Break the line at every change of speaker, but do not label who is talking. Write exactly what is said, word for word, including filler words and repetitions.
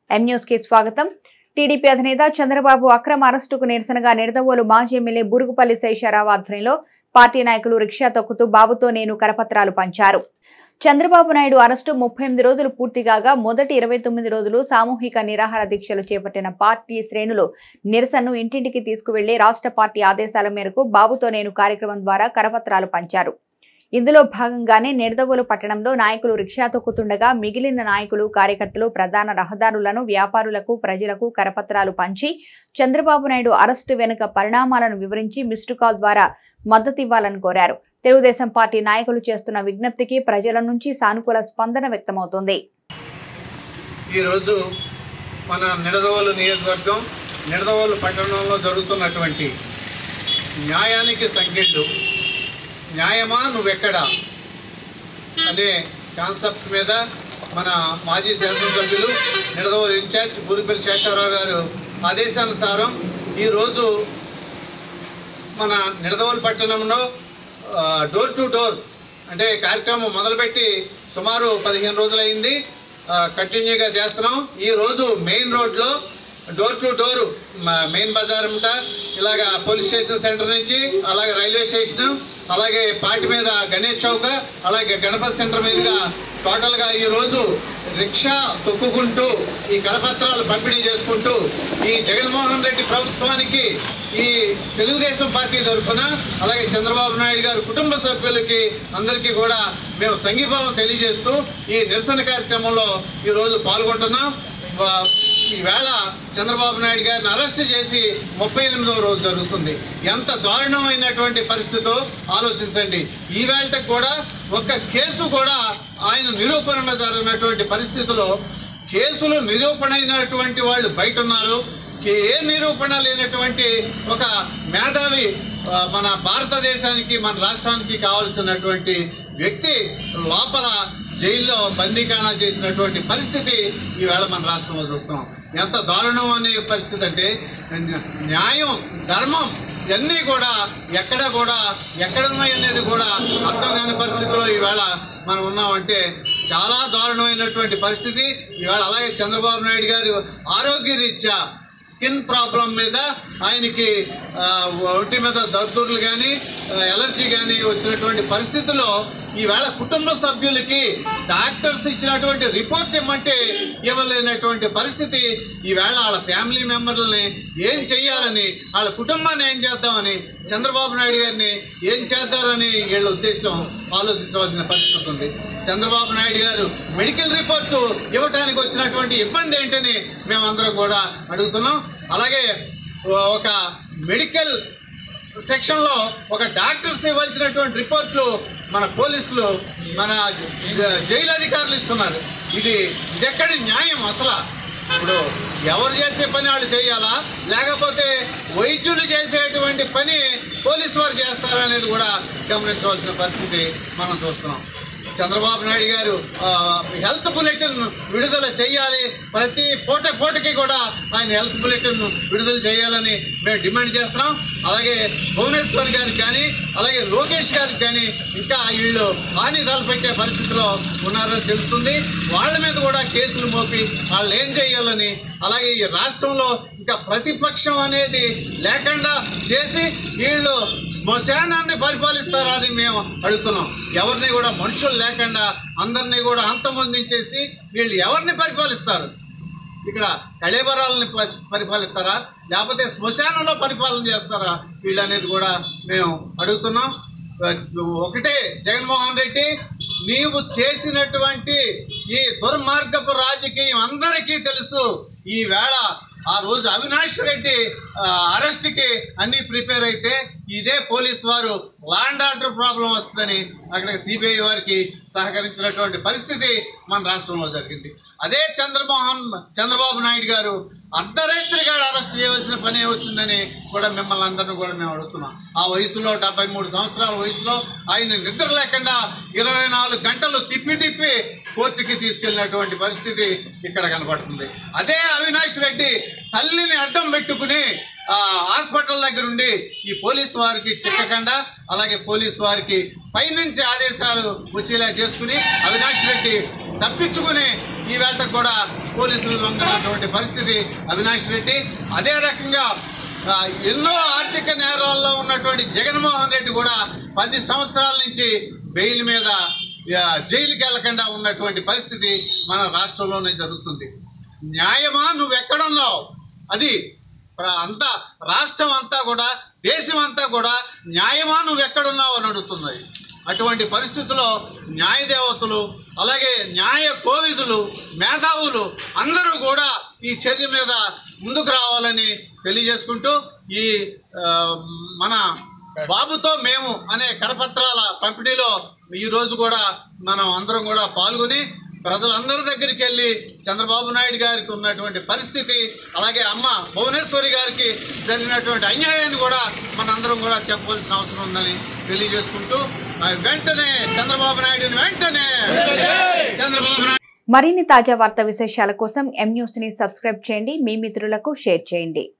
M news కి స్వాగతం. TDP అధినేత చంద్రబాబు అక్రమ అరెస్టుకు నిరసనగా నిడదవోలు మాజీ ఎమ్మెల్యే బూరుగుపల్లి శేషారావు ఆధ్వర్యంలో పార్టీ నాయకులు రిక్షా తొక్కుతూ బాబుతో నేను కరపత్రాలు పంచారు. చంద్రబాబు నాయుడు అరెస్టు ముప్పై ఎనిమిది రోజులు పూర్తి కాగా మొదటి ఇరవై తొమ్మిది రోజులు సామూహిక నిరాహార దీక్షలు చేపట్టిన పార్టీ శ్రేణులు నిరసనను ఇంటింటికి తీసుకువెళ్లి రాష్ట్ర పార్టీ ఆదేశాల మేరకు బాబుతో నేను కార్యక్రమం ద్వారా కరపత్రాలు పంచారు. ఇందులో భాగంగానే నిడదవోలు పట్టణంలో నాయకులు రిక్షా తొక్కుతుండగా మిగిలిన నాయకులు కార్యకర్తలు ప్రధాన రహదారులను వ్యాపారులకు ప్రజలకు కరపత్రాలు పంచి చంద్రబాబు నాయుడు అరెస్టు వెనుక పరిణామాలను వివరించి మిస్డ్ కాల్ ద్వారా మద్దతివ్వాలని కోరారు. తెలుగుదేశం పార్టీ నాయకులు చేస్తున్న విజ్ఞప్తికి ప్రజల నుంచి సానుకూల స్పందన వ్యక్తమవుతోంది.
ఈ రోజు మన నిడదవోలు నియోజకవర్గం నిడదవోలు పట్టణంలో జరుగుతున్నటువంటి న్యాయానికి సంకేతం న్యాయమా నువ్వెక్కడా అనే కాన్సెప్ట్ మీద మన మాజీ శాసనసభ్యులు నిడదవోలు ఇన్ఛార్జ్ బూరుగుపల్లి శేషారావు గారు ఆదేశానుసారం ఈరోజు మన నిడదవోలు పట్టణంలో డోర్ టు డోర్ అంటే కార్యక్రమం మొదలుపెట్టి సుమారు పదిహేను రోజులైంది. కంటిన్యూగా చేస్తున్నాం. ఈరోజు మెయిన్ రోడ్లో డోర్ టు డోర్ మెయిన్ బజార్ అంట ఇలాగ పోలీస్ స్టేషన్ సెంటర్ నుంచి అలాగే రైల్వే స్టేషన్ అలాగే పార్టీ మీద గణేష్ చౌక అలాగే గణపతి సెంటర్ మీదుగా టోటల్గా ఈరోజు రిక్షా తొక్కుకుంటూ ఈ కరపత్రాలు పంపిణీ చేసుకుంటూ ఈ జగన్మోహన్ రెడ్డి ప్రభుత్వానికి ఈ తెలుగుదేశం పార్టీ తరఫున అలాగే చంద్రబాబు నాయుడు గారి కుటుంబ సభ్యులకి అందరికీ కూడా మేము సంఘీభావం తెలియజేస్తూ ఈ నిరసన కార్యక్రమంలో ఈరోజు పాల్గొంటున్నాం. ఈవేళ చంద్రబాబు నాయుడు గారిని అరెస్ట్ చేసి ముప్పై ఎనిమిదవ రోజు జరుగుతుంది. ఎంత దారుణమైనటువంటి పరిస్థితో ఆలోచించండి. ఈవేళకి కూడా ఒక కేసు కూడా ఆయన నిరూపణ జరిగినటువంటి పరిస్థితిలో కేసులు నిరూపణ అయినటువంటి వాళ్ళు బయట ఉన్నారు. ఏ నిరూపణ లేనటువంటి ఒక మేధావి మన భారతదేశానికి మన రాష్ట్రానికి కావలసినటువంటి వ్యక్తి లోపల జైల్లో బందీఖానా చేసినటువంటి పరిస్థితి ఈవేళ మన రాష్ట్రంలో చూస్తున్నాం. ఎంత దారుణం అనే పరిస్థితి అంటే న్యాయం ధర్మం ఇవన్నీ కూడా ఎక్కడ కూడా ఎక్కడున్నాయి అనేది కూడా అర్థం కాని పరిస్థితిలో ఈవేళ మనం ఉన్నామంటే చాలా దారుణమైనటువంటి పరిస్థితి ఈవేళ. అలాగే చంద్రబాబు నాయుడు గారు ఆరోగ్య రీత్యా స్కిన్ ప్రాబ్లం మీద ఆయనకి ఒంటి మీద దద్దుర్లు కానీ ఎలర్జీ కానీ వచ్చినటువంటి పరిస్థితుల్లో ఈవేళ కుటుంబ సభ్యులకి డాక్టర్స్ ఇచ్చినటువంటి రిపోర్ట్ ఇమ్మంటే ఇవ్వలేనటువంటి పరిస్థితి ఈవేళ. వాళ్ళ ఫ్యామిలీ మెంబర్లని ఏం చెయ్యాలని వాళ్ళ కుటుంబాన్ని ఏం చేద్దామని చంద్రబాబు నాయుడు గారిని ఏం చేద్దారని వీళ్ళ ఉద్దేశం ఆలోచించవలసిన పరిస్థితి ఉంది. చంద్రబాబు నాయుడు గారు మెడికల్ రిపోర్టు ఇవ్వడానికి వచ్చినటువంటి ఇబ్బంది ఏంటని మేమందరం కూడా అడుగుతున్నాం. అలాగే ఒక మెడికల్ సెక్షన్లో ఒక డాక్టర్స్ ఇవ్వాల్సినటువంటి రిపోర్ట్లు మన పోలీసులు మన జైలు అధికారులు ఇస్తున్నారు. ఇది ఇది ఎక్కడి న్యాయం అసలు? ఇప్పుడు ఎవరు చేసే పని వాళ్ళు చేయాలా లేకపోతే వైద్యులు చేసేటువంటి పని పోలీసు వారు చేస్తారా అనేది కూడా గమనించవలసిన పరిస్థితి మనం చూస్తున్నాం. చంద్రబాబు నాయుడు గారు హెల్త్ బులెటిన్ విడుదల చేయాలి. ప్రతి పూట పూటకి కూడా ఆయన హెల్త్ బులెటిన్ విడుదల చేయాలని మేము డిమాండ్ చేస్తున్నాం. అలాగే భువనేశ్వర్ గారికి కానీ అలాగే లోకేష్ గారికి కానీ ఇంకా వీళ్ళు హాని తలపెట్టే పరిస్థితిలో ఉన్నారని తెలుస్తుంది. వాళ్ళ మీద కూడా కేసులు మోపి వాళ్ళు ఏం చేయాలని అలాగే ఈ రాష్ట్రంలో ఇంకా ప్రతిపక్షం అనేది లేకుండా చేసి వీళ్ళు శ్మశానాన్ని పరిపాలిస్తారని మేము అడుగుతున్నాం. ఎవరిని కూడా మనుషులు లేకుండా అందరినీ కూడా అంతమొందించేసి వీళ్ళు ఎవరిని పరిపాలిస్తారు? ఇక్కడ కళేబరాలని పరిపాలిస్తారా లేకపోతే శ్మశానంలో పరిపాలన చేస్తారా వీళ్ళు అనేది కూడా మేము అడుగుతున్నాం. ఒకటే జగన్మోహన్ రెడ్డి, నీవు చేసినటువంటి ఈ దుర్మార్గపు రాజకీయం అందరికీ తెలుసు. ఈవేళ ఆ రోజు అవినాష్ రెడ్డి అరెస్ట్కి అన్నీ ప్రిపేర్ అయితే ఇదే పోలీసు వారు ల్యాండ్ ఆర్డర్ ప్రాబ్లం వస్తుందని అక్కడ సిబిఐ వారికి సహకరించినటువంటి పరిస్థితి మన రాష్ట్రంలో జరిగింది. అదే చంద్రమోహన్ చంద్రబాబు నాయుడు గారు అర్ధరాత్రిగా అరెస్ట్ చేయవలసిన పని వచ్చిందని కూడా మిమ్మల్ని అందరినీ కూడా మేము అడుగుతున్నాం. ఆ వయసులో డెబ్బై మూడు సంవత్సరాల వయసులో ఆయన నిద్ర లేకుండా ఇరవై నాలుగు గంటలు తిప్పి తిప్పి కోర్టుకి తీసుకెళ్ళినటువంటి పరిస్థితి ఇక్కడ కనబడుతుంది. అదే అవినాష్ రెడ్డి తల్లిని అడ్డం పెట్టుకుని హాస్పిటల్ దగ్గర ఉండి ఈ పోలీసు వారికి చిక్కకుండా అలాగే పోలీసు వారికి పైనుంచి ఆదేశాలు వచ్చేలా చేసుకుని అవినాష్ రెడ్డి తప్పించుకుని ఈ వేళ కూడా పోలీసులు లొంగనటువంటి పరిస్థితి అవినాష్ రెడ్డి. అదే రకంగా ఎన్నో ఆర్థిక నేరాల్లో ఉన్నటువంటి జగన్మోహన్ రెడ్డి కూడా పది సంవత్సరాల నుంచి బెయిల్ మీద జైలుకి వెళ్ళకుండా ఉన్నటువంటి పరిస్థితి మన రాష్ట్రంలోనే జరుగుతుంది. న్యాయమా నువ్వెక్కడున్నావు? అది అంతా రాష్ట్రం అంతా కూడా దేశం అంతా కూడా న్యాయమా నువ్వెక్కడున్నావు అని అడుగుతున్నది. అటువంటి పరిస్థితుల్లో న్యాయదేవతలు అలాగే న్యాయ కోవిదులు మేధావులు అందరూ కూడా ఈ చర్య మీద ముందుకు రావాలని తెలియజేసుకుంటూ ఈ మన బాబుతో మేము అనే కరపత్రాల పంపిణీలో ఈరోజు కూడా మనం అందరం కూడా పాల్గొని ప్రజలందరి దగ్గరికి వెళ్ళి చంద్రబాబు నాయుడు గారికి ఉన్నటువంటి పరిస్థితి అలాగే అమ్మ భువనేశ్వరి గారికి జరిగినటువంటి అన్యాయాన్ని కూడా మనందరం కూడా చెప్పవలసిన అవసరం ఉందని తెలియజేసుకుంటూ వెంటనే చంద్రబాబు నాయుడుని వెంటనే చంద్రబాబు నాయుడు.
మరిన్ని తాజా వార్తా విశేషాల కోసం ఎం న్యూస్ ని సబ్స్క్రైబ్ చేయండి, మీ మిత్రులకు షేర్ చేయండి.